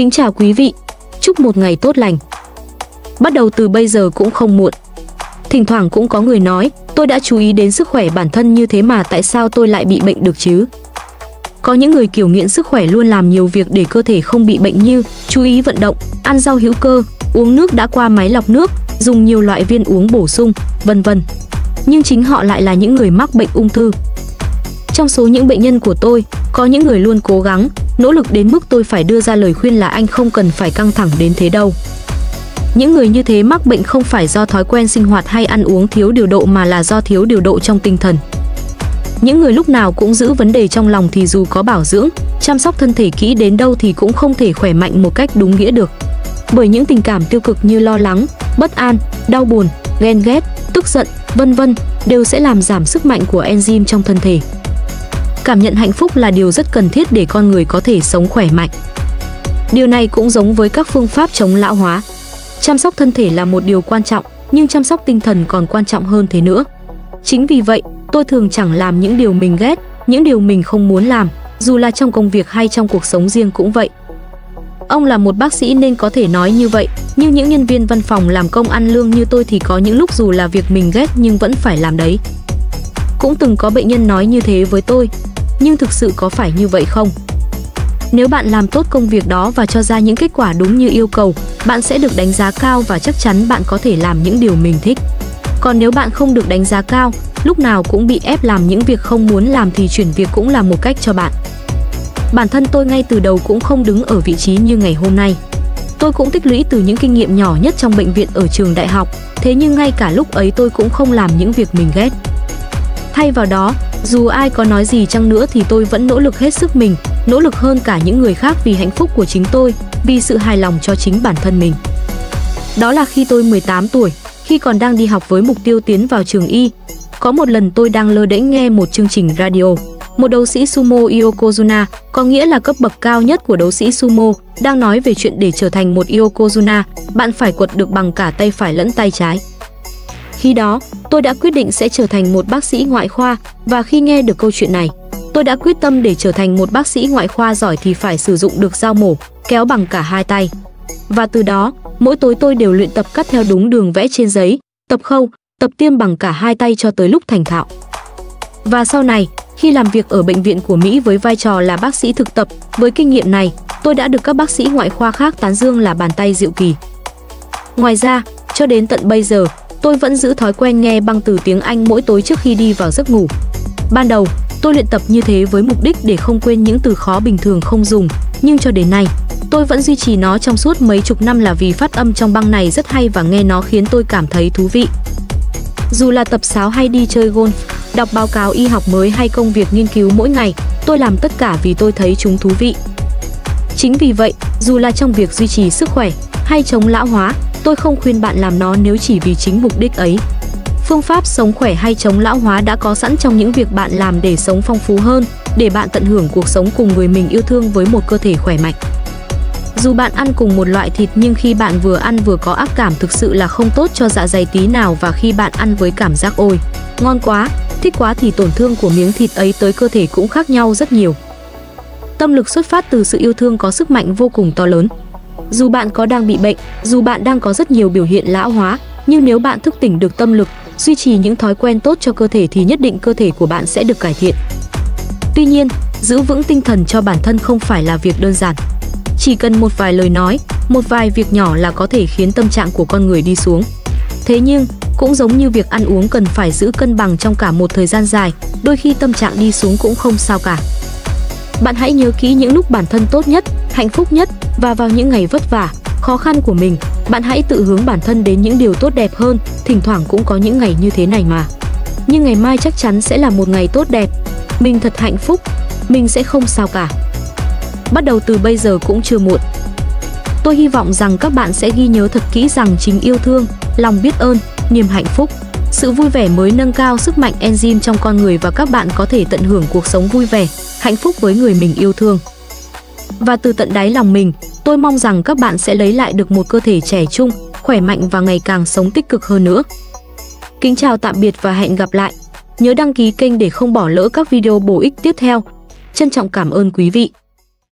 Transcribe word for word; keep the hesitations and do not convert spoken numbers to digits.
Kính chào quý vị, chúc một ngày tốt lành. Bắt đầu từ bây giờ cũng không muộn. Thỉnh thoảng cũng có người nói, tôi đã chú ý đến sức khỏe bản thân như thế mà tại sao tôi lại bị bệnh được chứ? Có những người kiểu nghiện sức khỏe luôn làm nhiều việc để cơ thể không bị bệnh như chú ý vận động, ăn rau hữu cơ, uống nước đã qua máy lọc nước, dùng nhiều loại viên uống bổ sung, vân vân. Nhưng chính họ lại là những người mắc bệnh ung thư. Trong số những bệnh nhân của tôi, có những người luôn cố gắng, nỗ lực đến mức tôi phải đưa ra lời khuyên là anh không cần phải căng thẳng đến thế đâu. Những người như thế mắc bệnh không phải do thói quen sinh hoạt hay ăn uống thiếu điều độ mà là do thiếu điều độ trong tinh thần. Những người lúc nào cũng giữ vấn đề trong lòng thì dù có bảo dưỡng, chăm sóc thân thể kỹ đến đâu thì cũng không thể khỏe mạnh một cách đúng nghĩa được. Bởi những tình cảm tiêu cực như lo lắng, bất an, đau buồn, ghen ghét, tức giận, vân vân đều sẽ làm giảm sức mạnh của enzyme trong thân thể. Cảm nhận hạnh phúc là điều rất cần thiết để con người có thể sống khỏe mạnh. Điều này cũng giống với các phương pháp chống lão hóa. Chăm sóc thân thể là một điều quan trọng, nhưng chăm sóc tinh thần còn quan trọng hơn thế nữa. Chính vì vậy, tôi thường chẳng làm những điều mình ghét, những điều mình không muốn làm, dù là trong công việc hay trong cuộc sống riêng cũng vậy. Ông là một bác sĩ nên có thể nói như vậy, nhưng những nhân viên văn phòng làm công ăn lương như tôi thì có những lúc dù là việc mình ghét nhưng vẫn phải làm đấy. Cũng từng có bệnh nhân nói như thế với tôi, nhưng thực sự có phải như vậy không? Nếu bạn làm tốt công việc đó và cho ra những kết quả đúng như yêu cầu, bạn sẽ được đánh giá cao và chắc chắn bạn có thể làm những điều mình thích. Còn nếu bạn không được đánh giá cao, lúc nào cũng bị ép làm những việc không muốn làm thì chuyển việc cũng là một cách cho bạn. Bản thân tôi ngay từ đầu cũng không đứng ở vị trí như ngày hôm nay. Tôi cũng tích lũy từ những kinh nghiệm nhỏ nhất trong bệnh viện ở trường đại học, thế nhưng ngay cả lúc ấy tôi cũng không làm những việc mình ghét. Thay vào đó, dù ai có nói gì chăng nữa thì tôi vẫn nỗ lực hết sức mình, nỗ lực hơn cả những người khác vì hạnh phúc của chính tôi, vì sự hài lòng cho chính bản thân mình. Đó là khi tôi mười tám tuổi, khi còn đang đi học với mục tiêu tiến vào trường y. Có một lần tôi đang lơ đễnh nghe một chương trình radio. Một đấu sĩ sumo Yokozuna, có nghĩa là cấp bậc cao nhất của đấu sĩ sumo, đang nói về chuyện để trở thành một Yokozuna, bạn phải quật được bằng cả tay phải lẫn tay trái. Khi đó, tôi đã quyết định sẽ trở thành một bác sĩ ngoại khoa, và khi nghe được câu chuyện này, tôi đã quyết tâm để trở thành một bác sĩ ngoại khoa giỏi thì phải sử dụng được dao mổ, kéo bằng cả hai tay. Và từ đó, mỗi tối tôi đều luyện tập cắt theo đúng đường vẽ trên giấy, tập khâu, tập tiêm bằng cả hai tay cho tới lúc thành thạo. Và sau này, khi làm việc ở bệnh viện của Mỹ với vai trò là bác sĩ thực tập, với kinh nghiệm này, tôi đã được các bác sĩ ngoại khoa khác tán dương là bàn tay diệu kỳ. Ngoài ra, cho đến tận bây giờ, tôi vẫn giữ thói quen nghe băng từ tiếng Anh mỗi tối trước khi đi vào giấc ngủ. Ban đầu, tôi luyện tập như thế với mục đích để không quên những từ khó bình thường không dùng, nhưng cho đến nay, tôi vẫn duy trì nó trong suốt mấy chục năm là vì phát âm trong băng này rất hay và nghe nó khiến tôi cảm thấy thú vị. Dù là tập sáo hay đi chơi golf, đọc báo cáo y học mới hay công việc nghiên cứu mỗi ngày, tôi làm tất cả vì tôi thấy chúng thú vị. Chính vì vậy, dù là trong việc duy trì sức khỏe hay chống lão hóa, tôi không khuyên bạn làm nó nếu chỉ vì chính mục đích ấy. Phương pháp sống khỏe hay chống lão hóa đã có sẵn trong những việc bạn làm để sống phong phú hơn, để bạn tận hưởng cuộc sống cùng người mình yêu thương với một cơ thể khỏe mạnh. Dù bạn ăn cùng một loại thịt nhưng khi bạn vừa ăn vừa có ác cảm thực sự là không tốt cho dạ dày tí nào, và khi bạn ăn với cảm giác ôi, ngon quá, thích quá thì tổn thương của miếng thịt ấy tới cơ thể cũng khác nhau rất nhiều. Tâm lực xuất phát từ sự yêu thương có sức mạnh vô cùng to lớn. Dù bạn có đang bị bệnh, dù bạn đang có rất nhiều biểu hiện lão hóa, nhưng nếu bạn thức tỉnh được tâm lực, duy trì những thói quen tốt cho cơ thể thì nhất định cơ thể của bạn sẽ được cải thiện. Tuy nhiên, giữ vững tinh thần cho bản thân không phải là việc đơn giản. Chỉ cần một vài lời nói, một vài việc nhỏ là có thể khiến tâm trạng của con người đi xuống. Thế nhưng, cũng giống như việc ăn uống cần phải giữ cân bằng trong cả một thời gian dài, đôi khi tâm trạng đi xuống cũng không sao cả. Bạn hãy nhớ kỹ những lúc bản thân tốt nhất, hạnh phúc nhất, và vào những ngày vất vả, khó khăn của mình, bạn hãy tự hướng bản thân đến những điều tốt đẹp hơn. Thỉnh thoảng cũng có những ngày như thế này mà. Nhưng ngày mai chắc chắn sẽ là một ngày tốt đẹp. Mình thật hạnh phúc, mình sẽ không sao cả. Bắt đầu từ bây giờ cũng chưa muộn. Tôi hy vọng rằng các bạn sẽ ghi nhớ thật kỹ rằng chính yêu thương, lòng biết ơn, niềm hạnh phúc, sự vui vẻ mới nâng cao sức mạnh enzyme trong con người và các bạn có thể tận hưởng cuộc sống vui vẻ, hạnh phúc với người mình yêu thương. Và từ tận đáy lòng mình, tôi mong rằng các bạn sẽ lấy lại được một cơ thể trẻ trung, khỏe mạnh và ngày càng sống tích cực hơn nữa. Kính chào tạm biệt và hẹn gặp lại. Nhớ đăng ký kênh để không bỏ lỡ các video bổ ích tiếp theo. Trân trọng cảm ơn quý vị.